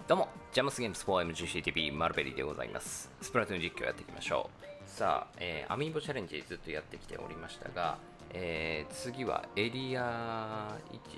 どうも、ジャムスゲームス 4MGCTV マルベリーでございます。スプラトゥーン実況やっていきましょう。さあ、アミーボチャレンジずっとやってきておりましたが、次はエリア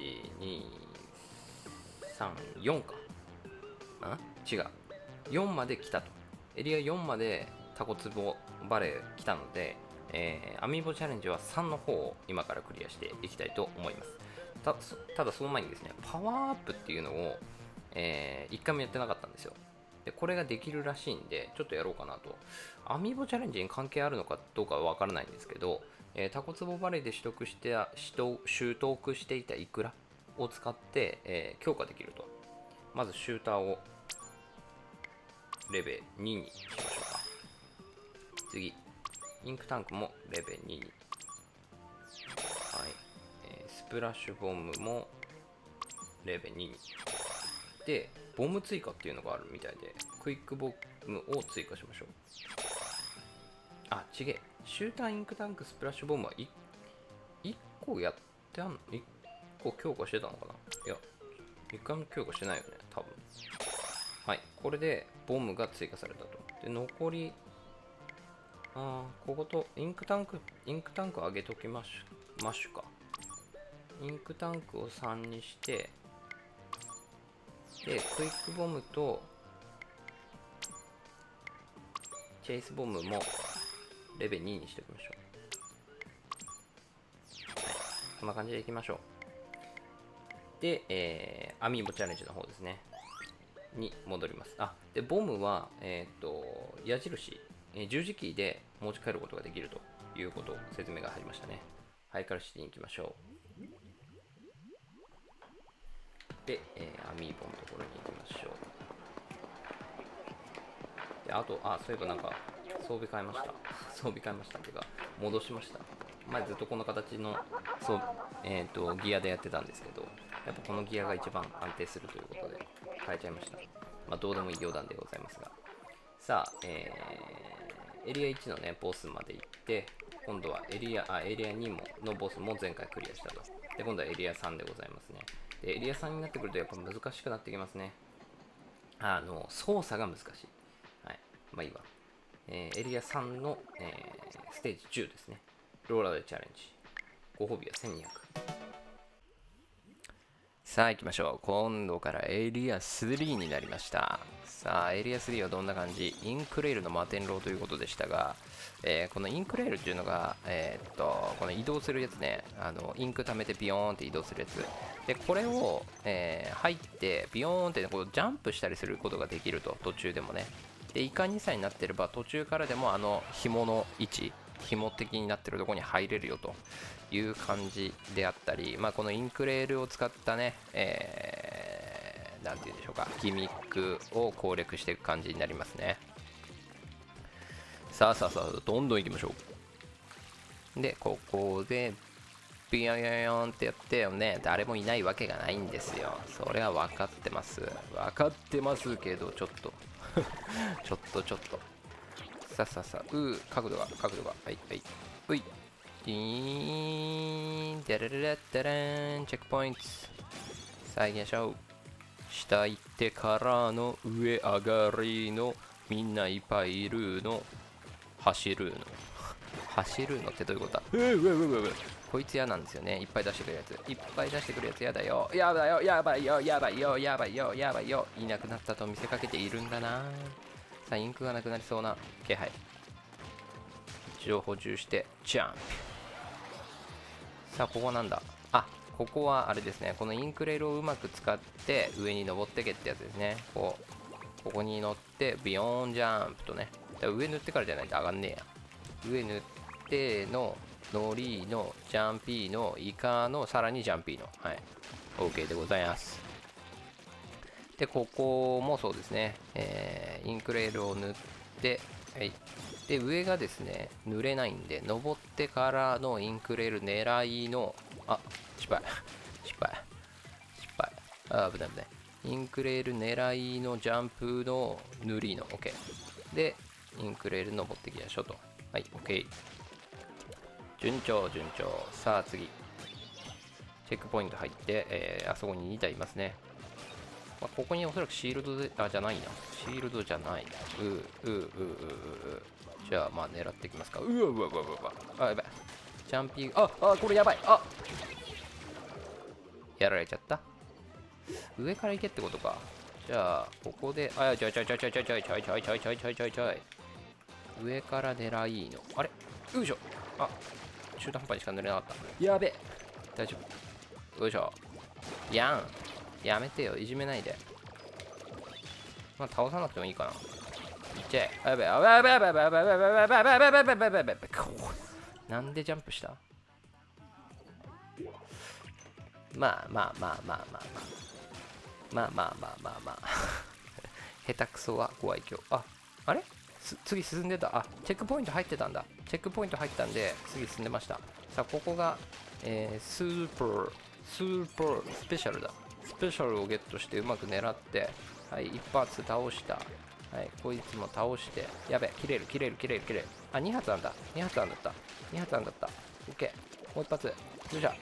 1、2、3、4か。違う。4まで来たと。エリア4までタコツボバレー来たので、アミーボチャレンジは3の方を今からクリアしていきたいと思います。ただその前にですね、パワーアップっていうのを1回もやってなかったんですよ。で、これができるらしいんで、ちょっとやろうかなと。アミーボチャレンジに関係あるのかどうかはわからないんですけど、タコツボバレーで習得していたイクラを使って、強化できると。まずシューターをレベル2にしましょうか。次、インクタンクもレベル2に。はい。スプラッシュボムもレベル2に。で、ボム追加っていうのがあるみたいで、クイックボムを追加しましょう。あ、違え。シューター、インクタンク、スプラッシュボムは 1個やってあんの ?1 個強化してたのかな。いや、1回も強化してないよね、多分。はい、これでボムが追加されたと。で、残り、こことインクタンク上げときましょうか。インクタンクを3にして、で、クイックボムとチェイスボムもレベル2にしておきましょう。はい、こんな感じでいきましょう。で、アミーボチャレンジの方ですね。に戻ります。あ、で、ボムは、矢印、十字キーで持ち帰ることができるということを説明が入りましたね。ハイカルシティに行きましょう。で、アミーボのところに行きましょう。で、あと、そういえばなんか、装備変えました。装備変えましたっていうか、戻しました。前ずっとこの形の、ギアでやってたんですけど、やっぱこのギアが一番安定するということで、変えちゃいました。まあ、どうでもいい余談でございますが。さあ、エリア1のね、ボスまで行って、今度はエリア2のボスも前回クリアしたと。で、今度はエリア3でございますね。で、エリア3になってくるとやっぱ難しくなってきますね。操作が難しい。はい。まあいいわ。エリア3の、ステージ10ですね。ローラーでチャレンジ。ご褒美は1200。さあ行きましょう。今度からエリア3になりました。さあ、エリア3はどんな感じ？インクレールの摩天楼ということでしたが、このインクレールっていうのが、この移動するやつね、インク溜めてビヨーンって移動するやつ。で、これを、入って、ビヨーンってこうジャンプしたりすることができると、途中でもね。で、イカ2歳になってれば、途中からでも紐の位置、紐的になってるところに入れるよという感じであったり、まあ、このインクレールを使ったね、なんて言うんでしょうか、ギミックを攻略していく感じになりますね。さあ、どんどん行きましょう。で、ここで、ビヨヨヨンってやってね、誰もいないわけがないんですよ。それは分かってます。分かってますけど、ちょっと。ちょっと。さあ、角度が、はい、うい、ディーン、デレレレッデレン、チェックポイント。さあ、行きましょう。下行ってからの上上がりの、みんないっぱいいるの、走るのってどういうことだ？こいつ嫌なんですよね。いっぱい出してくるやつ。嫌だよ。やばいよ。いなくなったと見せかけているんだな。さあ、インクがなくなりそうな気配。一度補充して、ジャンプ。さあ、ここはなんだ？ここはあれですね。このインクレールをうまく使って上に登ってけってやつですね。ここに乗って、ビヨーンジャンプとね。上塗ってからじゃないと上がんねえや。上塗っての、ノリの、ジャンピーの、イカの、さらにジャンピーの。はい。OK でございます。で、ここもそうですね。インクレールを塗って、はい。で、上がですね、塗れないんで、登ってからのインクレール狙いの、失敗。危ない。インクレール狙いのジャンプの塗りの、OK。で、インクレール登ってきましょうと。はい、OK。順調。さあ、次。チェックポイント入って、あそこに2体いますね。 まあ、ここにおそらくシールドで、あ、じゃないな。シールドじゃない。じゃあ、まあ、狙っていきますか。うわうわうわうわ。あ、やばい。ジャンピング、これやばい。やられちゃった。上から行けってことか。じゃあ、ここで、ちょい。上から狙いの。あれよいしょ。中途半端にしか塗れなかった。やべえ。大丈夫。よいしょ。やめてよ。いじめないで。まあ、倒さなくてもいいかな。いっちゃえ。やべえ。なんでジャンプした？まあ。下手くそは怖い今日。あれ次進んでた。チェックポイント入ってたんだ。チェックポイント入ったんで、次進んでました。さあ、ここが、スーパースペシャルだ。スペシャルをゲットしてうまく狙って、はい、一発倒した。はい、こいつも倒して、やべ、切れる。2発あんだ。2発あんだった。オッケー。もう一発。よいしょ。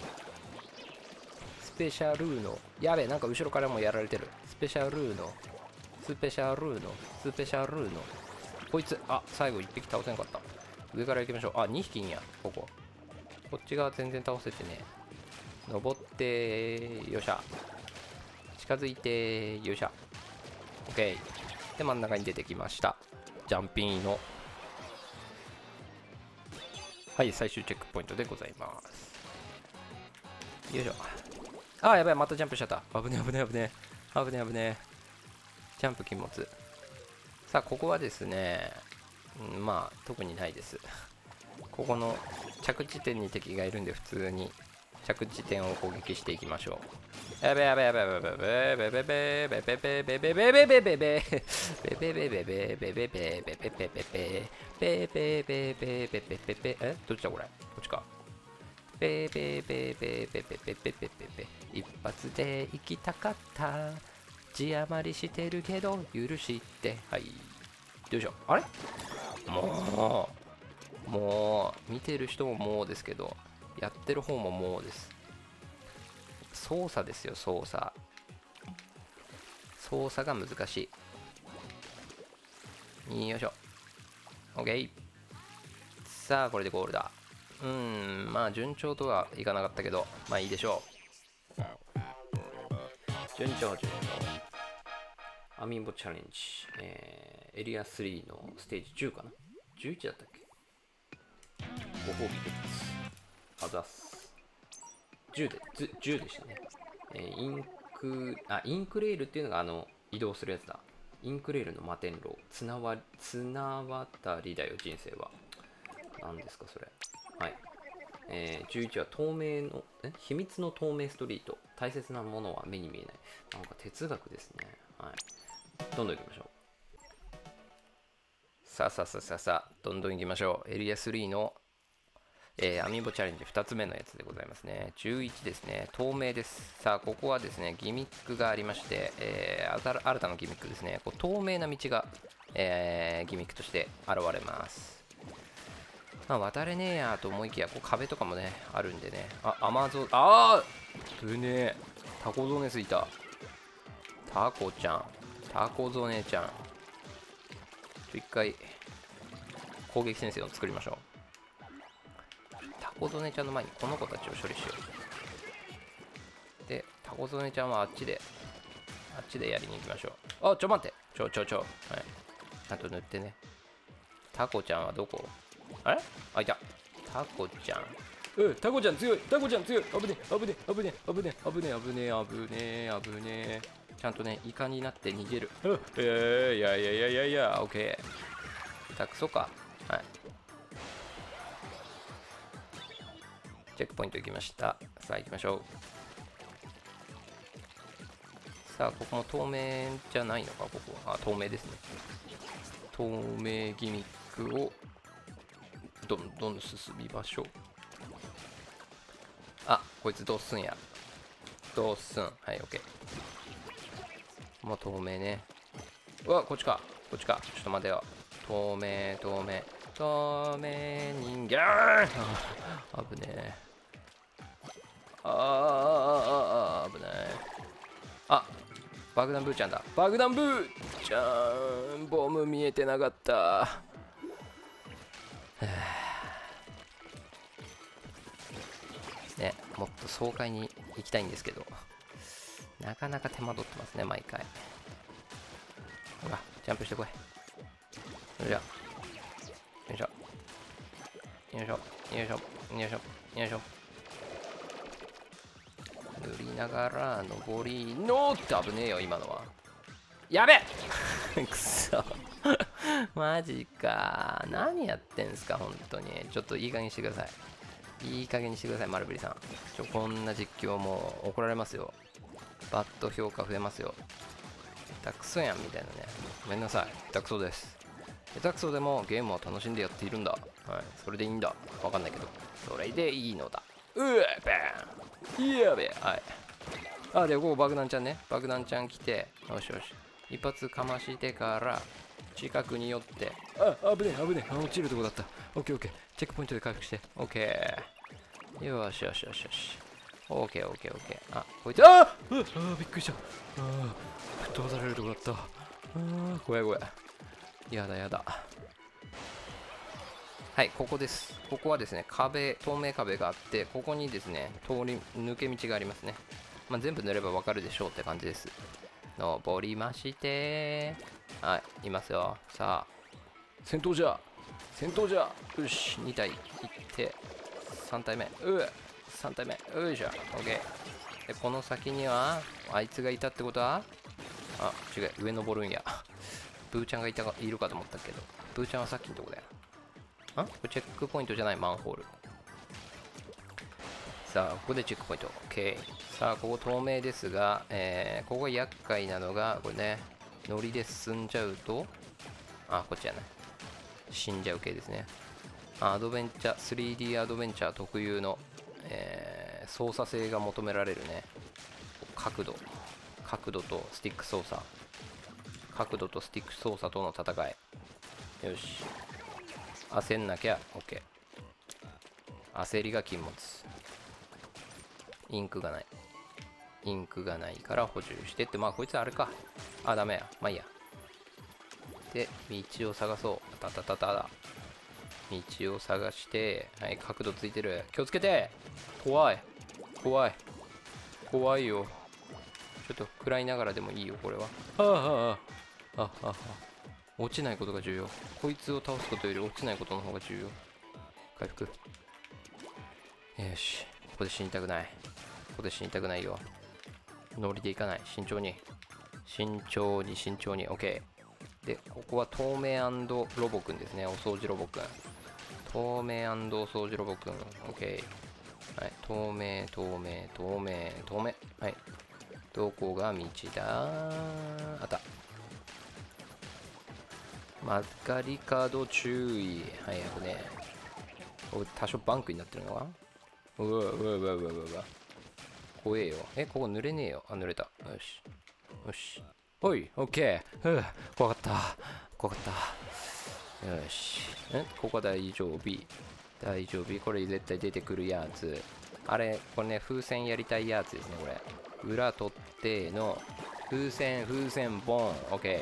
スペシャルーノ。やべえ、なんか後ろからもやられてる。スペシャルーノ。こいつ、最後1匹倒せなかった。上から行きましょう。2匹いいんや、ここ。こっち側全然倒せてね。登って、よっしゃ。近づいて、よっしゃ。OK。で、真ん中に出てきました。ジャンピーノ。はい、最終チェックポイントでございます。よいしょ。やばい、またジャンプしちゃった。危ねえ。ジャンプ禁物。さあ、ここはですね、まあ、特にないです。ここの着地点に敵がいるんで、普通に着地点を攻撃していきましょう。やべえ。どっちだこれ？こっちか。一発で行きたかった。字余りしてるけど許して。はい。よいしょ。あれ？もう見てる人ももうですけど、やってる方ももうです。操作ですよ、操作が難しい。よいしょ。 OK。 さあ、これでゴールだ。まあ順調とはいかなかったけど、まあいいでしょう。順調。アミーボチャレンジ、エリア3のステージ10かな、11だったっけ。ご褒美です。あざす。10でしたね。インクレールっていうのが移動するやつだ。インクレールの摩天楼。綱渡りだよ、人生は。何ですか、それ。はい。11は透明の、秘密の透明ストリート。大切なものは目に見えない。なんか哲学ですね。はい。どんどん行きましょう。さあ、どんどん行きましょう。エリア3の、アミーボチャレンジ2つ目のやつでございますね。11ですね。透明です。さあ、ここはですね、ギミックがありまして、新たなギミックですね。透明な道が、ギミックとして現れます。渡れねえやと思いきや、壁とかもね、あるんでね。アマゾン、タコゾネついた。タコゾネちゃん。一回、攻撃先生を作りましょう。タコゾネちゃんの前にこの子たちを処理しよう。で、タコゾネちゃんはあっちでやりに行きましょう。待って。はい。ちゃんと塗ってね。タコちゃんはどこ？あれ？いた。タコちゃん。タコちゃん強い。危ねえ。ちゃんとね、イカになって逃げる。いや、オッケー。たくそか。はい。チェックポイント行きました。さあ、行きましょう。さあ、ここも透明じゃないのか、ここは。透明ですね。透明ギミックをどんどん進みましょう。こいつどうすんや。はい、オッケー。もう透明ね。こっちか。ちょっと待てよ。透明人間。危ねえ。危ない。 爆弾ブーちゃんだ。爆弾ブーちゃん、ボム見えてなかった。ね、もっと爽快に行きたいんですけど、なかなか手間取ってますね、毎回。ほら、ジャンプしてこい。よいしょ。よいしょ。よいしょ。よいしょ。よいしょ。よいしょ。塗りながら、登りのって危ねえよ、今のは。やべえくそ。マジか。何やってんすか、本当に。ちょっといい加減にしてください。いい加減にしてください、マルベリさん。こんな実況もう怒られますよ。バッド評価増えますよ。下手くそやんみたいなね。ごめんなさい。下手くそです。下手くそでもゲームを楽しんでやっているんだ。はい。それでいいんだ。わかんないけど。それでいいのだ。バーンやべえ。はい。あ、で、ここ爆弾ちゃんね。爆弾ちゃん来て。よしよし。一発かましてから、近くに寄って。あ、危ねえ、危ねえ。落ちるとこだった。オッケーオッケー。チェックポイントで回復して。オッケー。よしよしよしよし。オッケーオッケーオッケー。あ、こいつ、あびっくりした。吹っ飛ばされるとこだった。怖い怖い。やだやだ。はい、ここです。ここはですね、透明壁があって、ここにですね、抜け道がありますね。まあ、全部塗ればわかるでしょうって感じです。登りまして、はい、いますよ。さあ、戦闘じゃ戦闘じゃよし、2体いって、3体目、3体目、よいしょ、OK。で、この先には、あいつがいたってことは、あ、違う、上登るんや。ブーちゃんがいるかと思ったけど、ブーちゃんはさっきのとこだよ。これチェックポイントじゃない、マンホール。さあ、ここでチェックポイント。OK。さあ、ここ透明ですが、ここが厄介なのが、これね、ノリで進んじゃうと、あ、こっちじゃない。死んじゃう系ですね。アドベンチャー、3D アドベンチャー特有の、操作性が求められるね。角度とスティック操作。角度とスティック操作との戦い。よし。焦んなきゃ OK。焦りが禁物。インクがない。インクがないから補充してって、まあこいつあれか。あ、ダメや。まあいいや。で、道を探そう。たたたただ。道を探して、はい、角度ついてる。気をつけて。怖い。怖い。怖いよ。ちょっと食らいながらでもいいよ、これは。落ちないことが重要。こいつを倒すことより落ちないことの方が重要。回復。よし。ここで死にたくない。ここで死にたくないよ。ノリでいかない。慎重に。慎重に、慎重に。OK。で、ここは透明ロボくんですね。お掃除ロボくん。透明お掃除ロボくん。OK。はい。透明。はい。どこが道だ？あった。曲がり角注意。はい、危ねえ。多少バンクになってるのか？うわ。怖えよ。ここ濡れねえよ。あ、濡れた。よし。よし。ほい、オッケー。怖かった。怖かった。よし。ここ大丈夫。大丈夫。これ絶対出てくるやつ。あれ、これね、風船やりたいやつですね、これ。裏取っての、風船、ボン。オッケ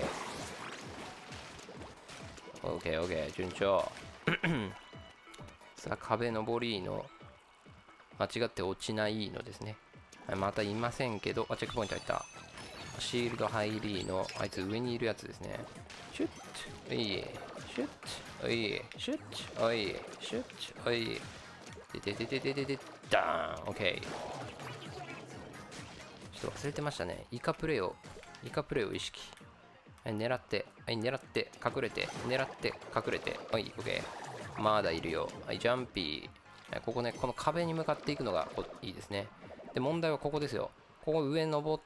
ー。オッケー、順調。さあ、壁登りの、間違って落ちないのですね。はい、またいませんけど、チェックポイント入った。シールド入りの、あいつ上にいるやつですね。シュッ、おい、シュッ、おい、シュッ、おい、シュッ、おい。で、ダーン、オッケー。ちょっと忘れてましたね。イカプレイを意識。はい、狙って、隠れて、はい、オッケー。まだいるよ。はい、ジャンピー。はい、ここね、この壁に向かっていくのがいいですね。で、問題はここですよ。ここ上登って、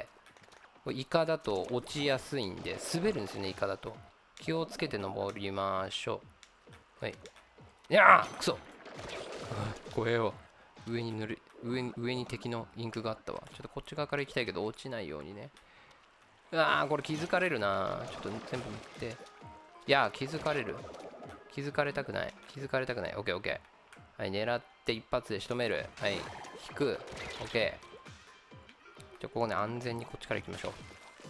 イカだと落ちやすいんで、滑るんですよね、イカだと。気をつけて登りましょう。はい。いやーくそ怖えよ。上に敵のインクがあったわ。ちょっとこっち側から行きたいけど、落ちないようにね。これ気づかれるな。ちょっと全部塗って。いやー、気づかれる。気づかれたくない。オッケーオッケー。はい、狙って一発で仕留める。はい、引く。オッケー。ここね、安全にこっちから行きましょう。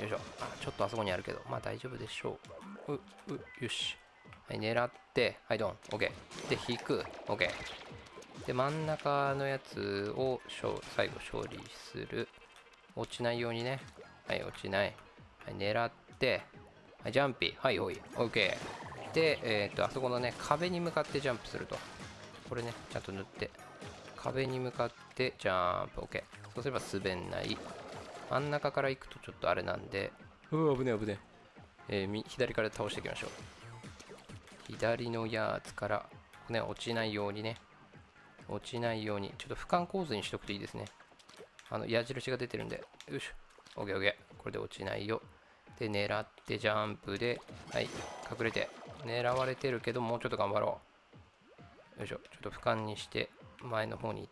よいしょ。ちょっとあそこにあるけど、まあ大丈夫でしょう。よし。はい、狙って、はい、ドン。OK。で、引く。OK。で、真ん中のやつを最後処理する。落ちないようにね。はい、落ちない。はい、狙って、はい、ジャンピ。はい、おい。OK。で、あそこのね、壁に向かってジャンプすると。これね、ちゃんと塗って。壁に向かってジャンプ。OK。そうすれば滑んない。真ん中から行くとちょっとあれなんで、危ねえ危ねえ。左から倒していきましょう。左のやつから、ね、落ちないようにね。落ちないように。ちょっと俯瞰構図にしとくといいですね。矢印が出てるんで。よいしょ。OK、OK。これで落ちないよ。で、狙ってジャンプで、はい、隠れて。狙われてるけど、もうちょっと頑張ろう。よいしょ。ちょっと俯瞰にして、前の方に行って。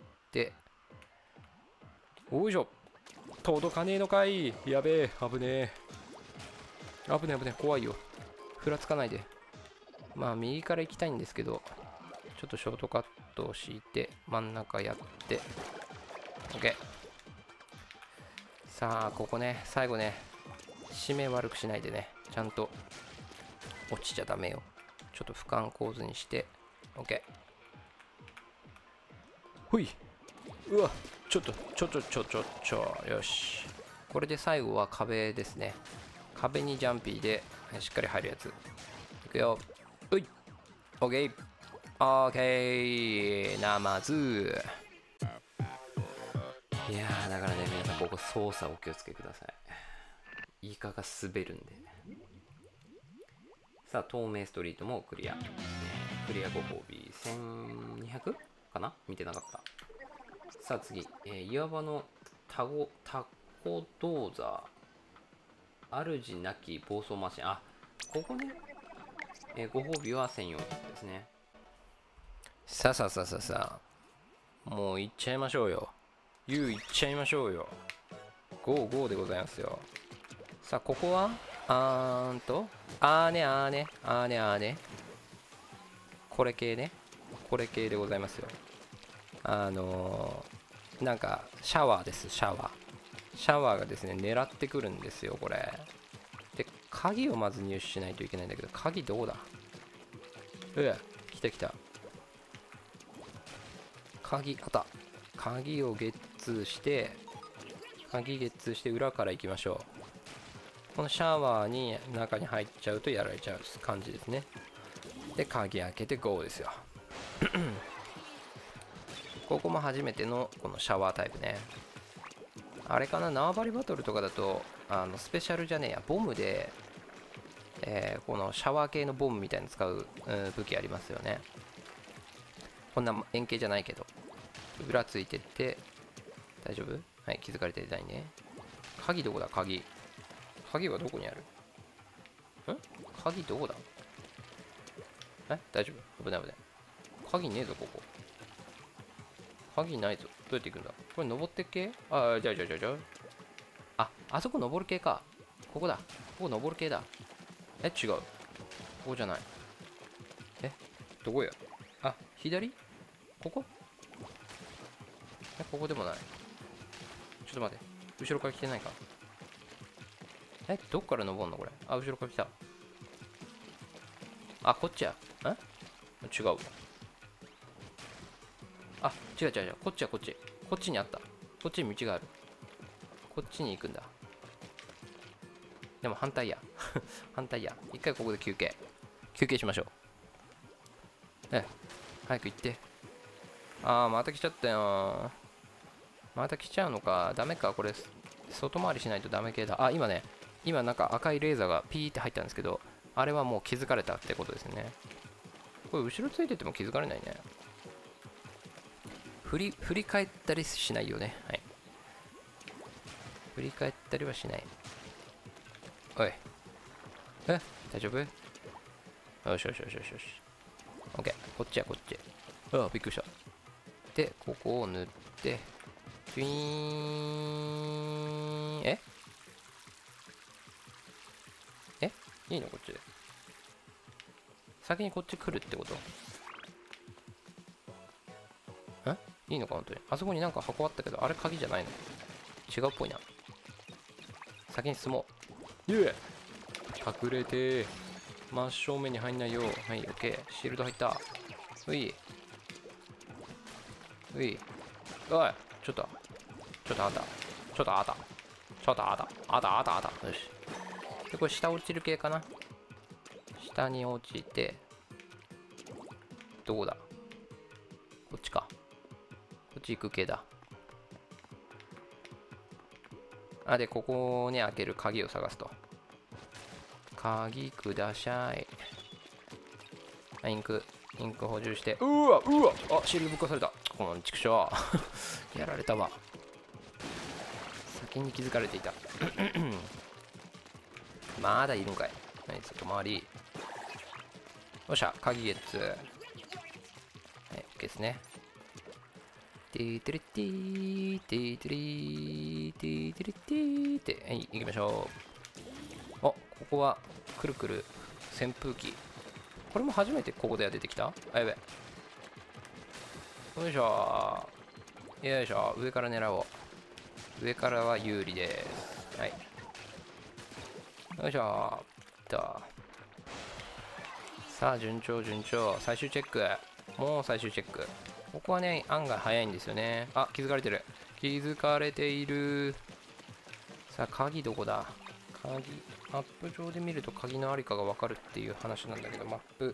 おいしょ。届かねえのかい。やべえ。危ねえ。危ねえ危ねえ。怖いよ。ふらつかないで。まあ、右から行きたいんですけど、ちょっとショートカットを敷いて、真ん中やって、OK。さあ、ここね、最後ね、締め悪くしないでね、ちゃんと落ちちゃダメよ。ちょっと俯瞰構図にして、OK。ほい。うわ、ちょっと、よし。これで最後は壁ですね。壁にジャンピーでしっかり入るやつ。いくよ。うい。OK。OK。ナマズ。いやー、だからね、皆さん、ここ操作お気をつけください。イカが滑るんで。さあ、透明ストリートもクリア。クリアご褒美 1200? かな見てなかった。さあ次、岩場のタコ銅座。主なき暴走マシン。あ、ここね。ご褒美は1400ですね。さあ。もう行っちゃいましょうよ。行っちゃいましょうよ。ゴーでございますよ。さあ、ここはあーね。これ系ね。これ系でございますよ。なんか、シャワーです、シャワーがですね、狙ってくるんですよ、これ。で、鍵をまず入手しないといけないんだけど、鍵どこだ？来た。鍵、あった。鍵をゲッツーして、裏から行きましょう。このシャワーに中に入っちゃうとやられちゃう感じですね。で、鍵開けて GO ですよ。ここも初めてのこのシャワータイプね。あれかな、縄張りバトルとかだと、スペシャルじゃねえや、ボムで、このシャワー系のボムみたいに使う、武器ありますよね。こんな円形じゃないけど。裏ついてって、大丈夫？はい、気づかれてないね。鍵どこだ？鍵はどこにある？鍵どこだ？大丈夫？危ない。鍵ねえぞ、ここ。鍵ないぞ。どうやって行くんだ？これ登ってっけ？じゃあ。あそこ登る系か。ここだ。ここ登る系だ。違う。ここじゃない。どこや？左？ここ？ここでもない。ちょっと待って。後ろから来てないか。どっから登んのこれ。後ろから来た。こっちや。違う。違う。こっち。こっちにあった。こっちに道がある。こっちに行くんだ。でも反対や。一回ここで休憩しましょう。早く行って。また来ちゃったよ。また来ちゃうのか。ダメか。これ、外回りしないとダメ系だ。今なんか赤いレーザーがピーって入ったんですけど、あれはもう気づかれたってことですね。これ後ろついてても気づかれないね。振り返ったりしないよね。はい。振り返ったりはしない。おい。大丈夫？よし。オッケー。こっち。びっくりした。で、ここを塗って、ジュイーン。いいのこっちで。先にこっち来るってこと？いいのか本当に。あそこになんか箱あったけど、あれ鍵じゃないの？違うっぽいな。先に進もう。 隠れて真正面に入んないよ。はい、オッケー。シールド入った。うい。おい。ちょっとあった。よし。で、これ下落ちる系かな。下に落ちて、どこだ？こっちか。こっち行く系だ。で、ここに開ける鍵を探すと。鍵ください。インク補充して。うわシールドぶっ壊された。この畜生。やられたわ。先に気づかれていた。まだいるんかい。はい、外回り。よっしゃ、鍵ゲッツ。はい、OK ですね。ティーテリティー、ティーテリー、ティーテリティーって、はい、行きましょう。ここは、くるくる扇風機。これも初めてここでは出てきた？やべ。よいしょ。よいしょ。上から狙おう。上からは有利です。はい。よいしょ。さあ、順調。最終チェック。もう最終チェック。ここはね、案外早いんですよね。気づかれてる。気づかれている。さあ、鍵どこだ？マップ上で見ると鍵のありかが分かるっていう話なんだけど、マップ。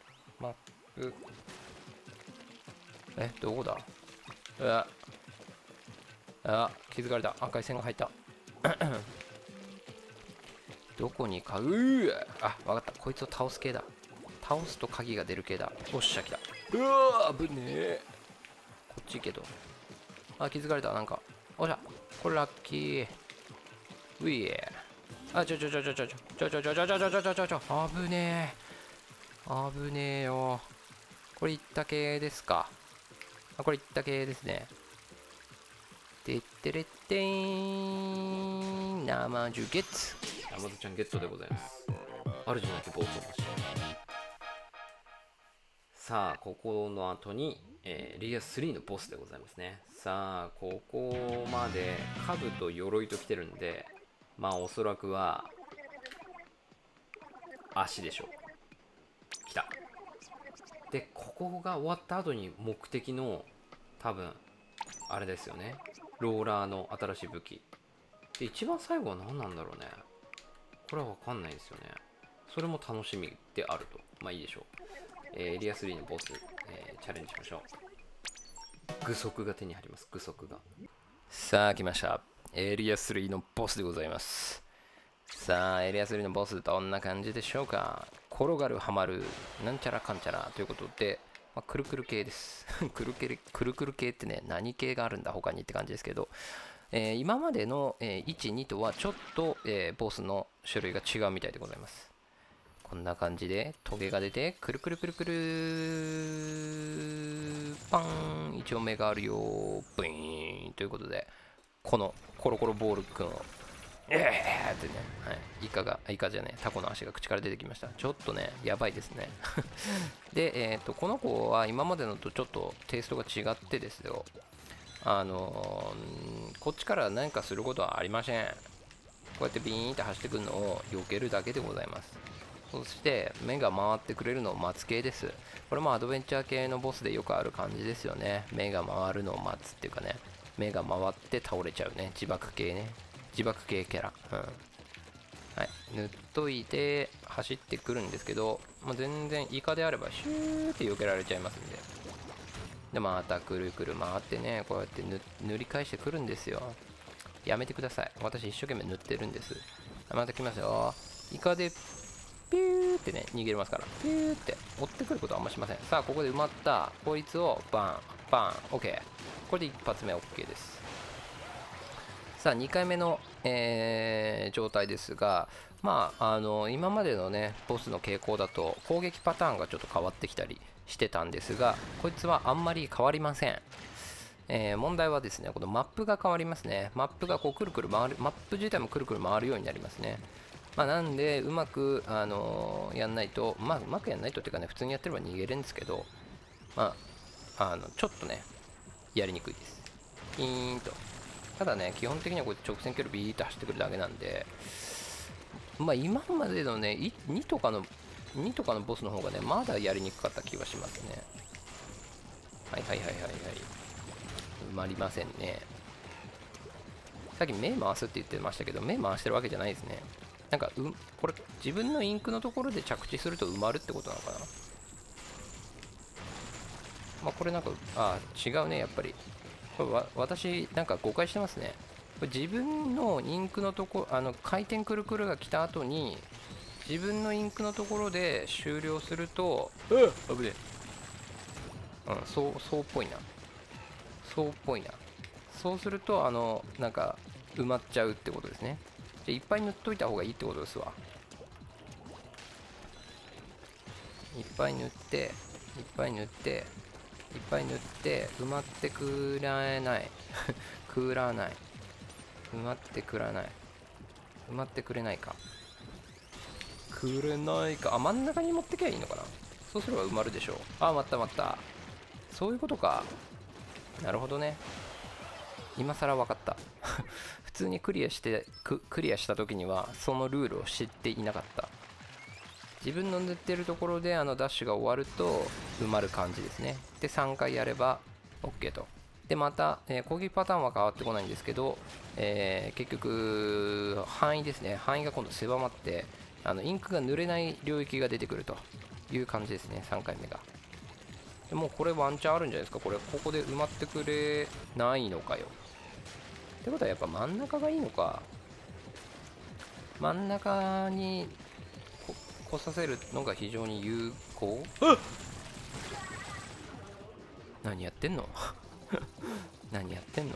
どこだ？気づかれた。赤い線が入った。どこにか、分かった。こいつを倒す系だ。倒すと鍵が出る系だ。おっしゃ、来た。危ねえ。こっち行けど。気づかれた。なんか。おっしゃ。これラッキー。ういえ。危ねえよ。これいった系ですか。これいった系ですね。てってれってーん。生ジュゲッツ。 山田ちゃんゲットでございます。主なき暴走マシン。さあ、ここの後に、リア3のボスでございますね。さあ、ここまで兜と鎧と来てるんで、おそらくは足でしょう。来た。で、ここが終わった後に目的の多分あれですよね。ローラーの新しい武器。で、一番最後は何なんだろうね。これは分かんないですよね。それも楽しみであると。いいでしょう。エリア3のボス、チャレンジしましょう。具足が手に入ります。具足が。 さあ、来ました。エリア3のボスでございます。さあ、エリア3のボスどんな感じでしょうか。転がる、はまる、なんちゃらかんちゃらということで、くるくる系です。くるくる系ってね、何系があるんだ他にって感じですけど、今までの、1、2とはちょっと、ボスの種類が違うみたいでございます。こんな感じでトゲが出て、くるくるくるくるパン、一応目があるよ、ブイーンということで、このコロコロボールくんをってね、はい、イカじゃねえ、タコの足が口から出てきました。ちょっとね、やばいですね。で、この子は今までのとちょっとテイストが違ってですよ。こっちから何かすることはありません。こうやってビーンって走ってくるのを避けるだけでございます。そして目が回ってくれるのを待つ系です。これもアドベンチャー系のボスでよくある感じですよね。目が回るのを待つっていうかね、目が回って倒れちゃうね。自爆系ね。自爆系キャラ。はい。塗っといて走ってくるんですけど、全然イカであればシューって避けられちゃいますんで。で、またくるくる回ってね、こうやって塗り返してくるんですよ。やめてください。私一生懸命塗ってるんです。また来ますよ。イカでピューってね、逃げれますから。ピューって追ってくることはあんましません。さあ、ここで埋まった。こいつをバン、バン、OK。これで一発目 OK です。さあ、2回目の、状態ですが、今までのね、ボスの傾向だと攻撃パターンがちょっと変わってきたりしてたんですが、こいつはあんまり変わりません。問題はですね、このマップが変わりますね。マップがこうくるくる回る、マップ自体もくるくる回るようになりますね。なんで、うまく、やんないと、うまくやんないとっていうかね、普通にやってれば逃げれるんですけど、ちょっとね、やりにくいです。ピーンと。ただね、基本的にはこうやって直線距離ビーッと走ってくるだけなんで、 まあ今までのね、2とかのボスの方がね、まだやりにくかった気がしますね。はいはいはいはいはい。埋まりませんね。さっき目回すって言ってましたけど、目回してるわけじゃないですね。なんか、これ、自分のインクのところで着地すると埋まるってことなのかな。まあ、これなんか、違うね、やっぱり。これ私、なんか誤解してますね。これ自分のインクのところ、回転くるくるが来た後に、自分のインクのところで終了すると、危ねえ。そうっぽいな。そうっぽいな。そうすると、なんか、埋まっちゃうってことですね。じゃあいっぱい塗っといた方がいいってことですわ。いっぱい塗って、いっぱい塗って、いっぱい塗って、埋まってくらない。くらない。埋まってくらない。埋まってくれないか。くれないか。真ん中に持ってきゃいいのかな。そうすれば埋まるでしょう。待った待った。そういうことか。なるほどね。今更分かった。普通にクリアした時にはそのルールを知っていなかった。自分の塗ってるところでダッシュが終わると埋まる感じですね。で3回やれば OK と。でまた、攻撃パターンは変わってこないんですけど、結局範囲ですね。範囲が今度狭まってインクが塗れない領域が出てくるという感じですね。3回目が。でもうこれワンチャンあるんじゃないですか。ここで埋まってくれないのかよ。ってことはやっぱ真ん中がいいのか。真ん中に来させるのが非常に有効。何やってんの何やってんの。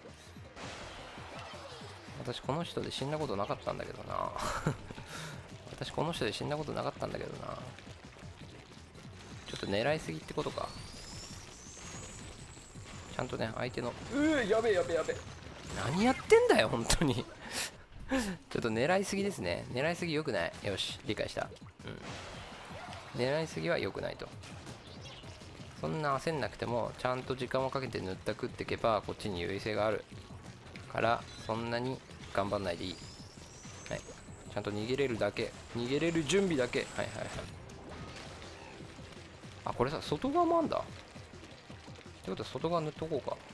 私この人で死んだことなかったんだけどな私この人で死んだことなかったんだけどな。ちょっと狙いすぎってことか。ちゃんとね相手のやべえやべえやべえ。何やってんだよ本当にちょっと狙いすぎですね。狙いすぎ良くない。よし理解した。狙いすぎは良くないと。そんな焦んなくてもちゃんと時間をかけて塗ったくっていけばこっちに優位性があるからそんなに頑張んないでいい。はい、ちゃんと逃げれるだけ、逃げれる準備だけ。はいはいはい。これさ外側もあんだってことは外側塗っとこうか。こ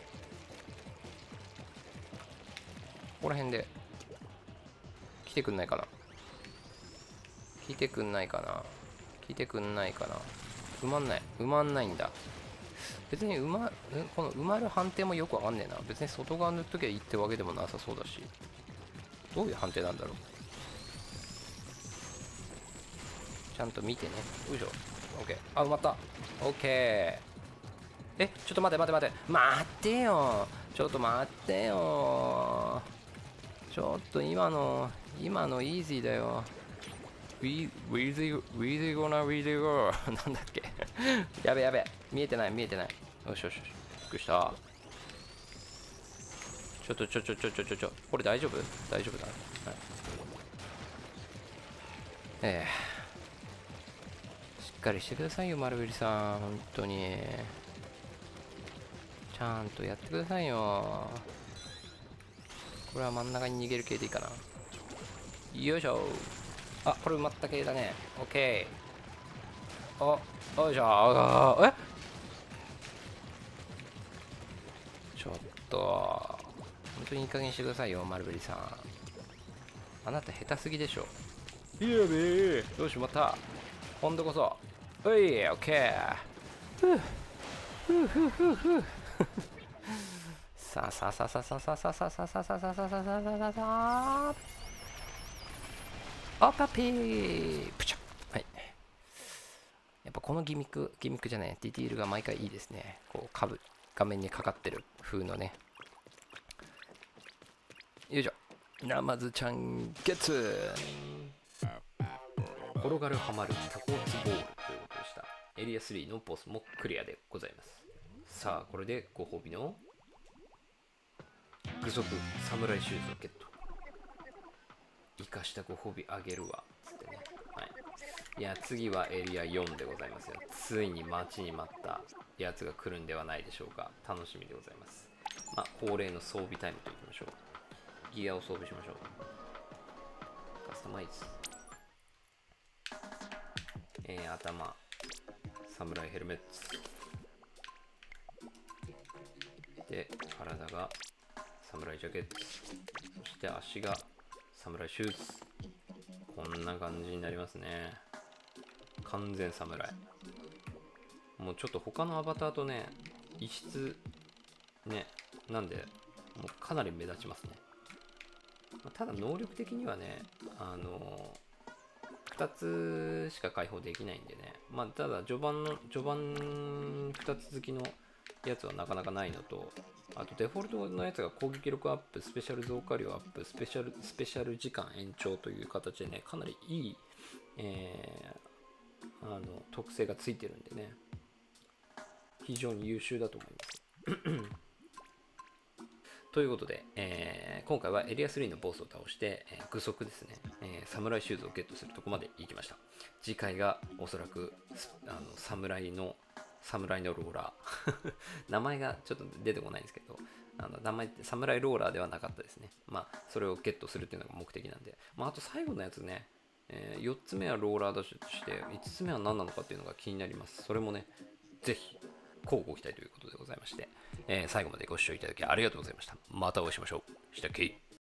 こら辺で来てくんないかな。来てくんないかな。来てくんないかな。埋まんない。埋まんないんだ。別にこの埋まる判定もよくわかんねえな。別に外側塗っときゃいいってわけでもなさそうだし。どういう判定なんだろう。ちゃんと見てね。よいしょ。OK。埋まった。OK。ちょっと待て待て待て。待ってよ。ちょっと待ってよ。ちょっと今のイージーだよ。Weezy gonna Weezy go なんだっけやべやべ。見えてない見えてない。よしよしよし。びっくりした。ちょ。これ大丈夫大丈夫だ。はい、しっかりしてくださいよ、マルベリさん。本当に。ちゃんとやってくださいよ。これは真ん中に逃げる系でいいかな。よいしょ。これ埋まった系だね。オッケー。よいしょ。ちょっと本当にいい加減してくださいよ、マルベリさん。あなた下手すぎでしょ。やべえ。よし、また今度こそ。オッケー。さあさあさあさあさあさあさあさあさあさあさあさあさあさあさあさあおパピープチャ。はい。やっぱこのギミックじゃない、ディティールが毎回いいですね。こう画面にかかってる風のね。よいしょ。ナマズちゃんゲッツ。転がるはまるタコツボールということでした。エリア3のボスもクリアでございます。さあこれでご褒美の具足サムライシューズをゲット。生かしたご褒美あげるわつってね。はい。いや次はエリア4でございますよ。ついに待ちに待ったやつが来るんではないでしょうか。楽しみでございます。恒例の装備タイムといきましょう。ギアを装備しましょう。カスタマイズ、頭、サムライヘルメッツで、体がサムライジャケット、そして足がサムライシューズ。こんな感じになりますね。完全サムライ。もうちょっと他のアバターとね、異質ね、なんでもうかなり目立ちますね。ただ能力的にはね、2つしか解放できないんでね、まあ、ただ序盤2つ好きのやつはなかなかないのと、あとデフォルトのやつが攻撃力アップ、スペシャル増加量アップ、スペシャル時間延長という形でね、かなりいい、特性がついてるんでね、非常に優秀だと思います。ということで、今回はエリア3のボスを倒して、具足ですね、サムライシューズをゲットするところまで行きました。次回がおそらくサムライのローラー名前がちょっと出てこないんですけど、名前ってサムライローラーではなかったですね。まあそれをゲットするっていうのが目的なんで、まあ、あと最後のやつね、4つ目はローラーダッシュとして5つ目は何なのかっていうのが気になります。それもね、ぜひ乞うご期待ということでございまして、最後までご視聴いただきありがとうございました。またお会いしましょう。したっけ。